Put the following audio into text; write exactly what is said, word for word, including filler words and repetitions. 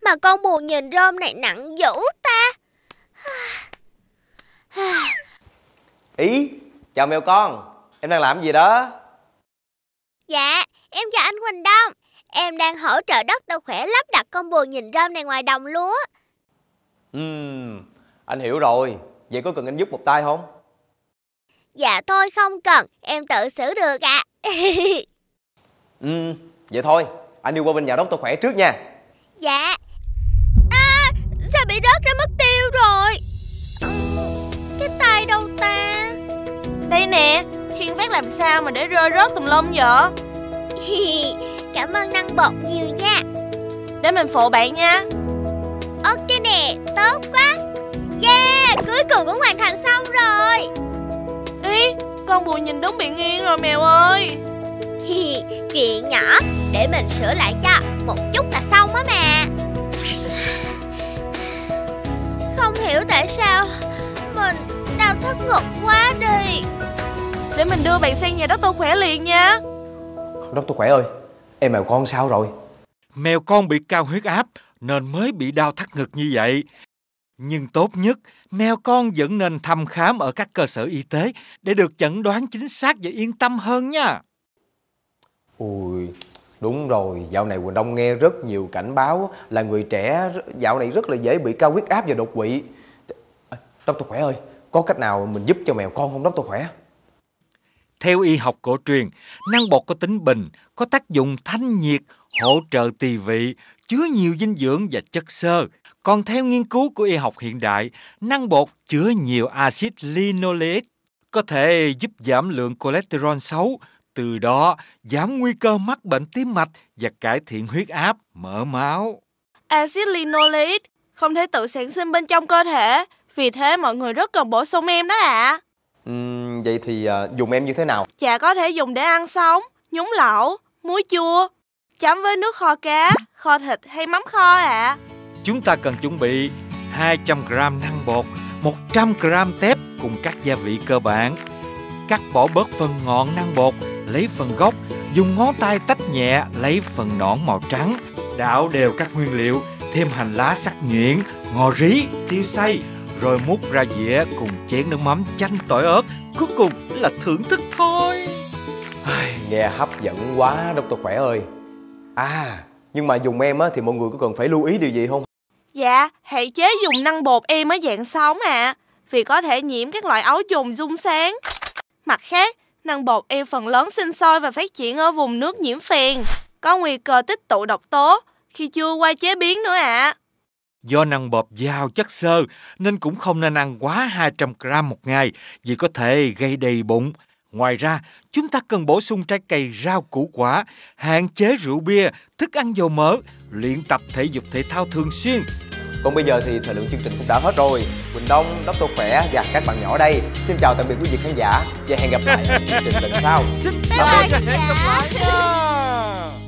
Mà con bồ nhìn rơm này nặng dữ ta. Ý, chào mèo con. Em đang làm gì đó? Dạ, em chào anh Quỳnh Đông. Em đang hỗ trợ doctor Khỏe lắp đặt con bồ nhìn rơm này ngoài đồng lúa. Ừm, anh hiểu rồi. Vậy có cần anh giúp một tay không? Dạ thôi không cần, em tự xử được ạ. À. Ừm, vậy thôi, anh đi qua bên nhà doctor Khỏe trước nha. Dạ. À, sao bị rớt ra mất tiêu rồi? Ừ, cái tay đâu ta? Đây nè, khiên vác làm sao mà để rơi rớt tùm lum vậy? Cảm ơn năng bột nhiều nha. Để mình phụ bạn nha. Ok nè, tốt quá. Yeah, cuối cùng cũng hoàn thành xong rồi. Ý, con bồ nhìn đúng bị nghiêng rồi mèo ơi. Chuyện nhỏ, để mình sửa lại cho. Một chút là xong á mà. Không hiểu tại sao mình đau thắt ngực quá đi. Để mình đưa bạn sang nhà doctor Khỏe liền nha. Doctor Khỏe ơi, em mèo con sao rồi? Mèo con bị cao huyết áp nên mới bị đau thắt ngực như vậy. Nhưng tốt nhất, mèo con vẫn nên thăm khám ở các cơ sở y tế để được chẩn đoán chính xác và yên tâm hơn nha. Ui, đúng rồi, dạo này Quỳnh Đông nghe rất nhiều cảnh báo là người trẻ dạo này rất là dễ bị cao huyết áp và đột quỵ. Doctor Khỏe ơi, có cách nào mình giúp cho mèo con không Doctor Khỏe? Theo y học cổ truyền, năng bột có tính bình, có tác dụng thanh nhiệt, hỗ trợ tỳ vị, chứa nhiều dinh dưỡng và chất xơ. Còn theo nghiên cứu của y học hiện đại, năng bột chứa nhiều axit linoleic, có thể giúp giảm lượng cholesterol xấu, từ đó giảm nguy cơ mắc bệnh tim mạch và cải thiện huyết áp, mỡ máu. Axit linoleic không thể tự sản sinh bên trong cơ thể, vì thế mọi người rất cần bổ sung em đó ạ. À. Uhm, vậy thì uh, dùng em như thế nào? Dạ có thể dùng để ăn sống, nhúng lẩu, muối chua, chấm với nước kho cá, kho thịt hay mắm kho ạ. À. Chúng ta cần chuẩn bị hai trăm gam năng bột, một trăm gam tép cùng các gia vị cơ bản. Cắt bỏ bớt phần ngọn năng bột, lấy phần gốc, dùng ngón tay tách nhẹ lấy phần nõn màu trắng. Đảo đều các nguyên liệu, thêm hành lá sắc nhuyễn, ngò rí, tiêu xay, rồi múc ra dĩa cùng chén nước mắm chanh tỏi ớt. Cuối cùng là thưởng thức thôi. Nghe hấp dẫn quá Doctor Khỏe ơi. À, nhưng mà dùng em á, thì mọi người có cần phải lưu ý điều gì không? Dạ, hạn chế dùng năng bột em ở dạng sống ạ, à, vì có thể nhiễm các loại ấu trùng rung sáng. Mặt khác, năng bột em phần lớn sinh sôi và phát triển ở vùng nước nhiễm phèn, có nguy cơ tích tụ độc tố khi chưa qua chế biến nữa ạ. À. Do năng bột giàu chất xơ nên cũng không nên ăn quá hai trăm gam một ngày vì có thể gây đầy bụng. Ngoài ra, chúng ta cần bổ sung trái cây, rau củ quả, hạn chế rượu bia, thức ăn dầu mỡ, luyện tập thể dục thể thao thường xuyên. Còn bây giờ thì thời lượng chương trình cũng đã hết rồi. Quỳnh Đông, Doctor Khỏe và các bạn nhỏ đây xin chào tạm biệt quý vị khán giả và hẹn gặp lại ở chương trình lần sau. Xin chào và hẹn gặp lại nha.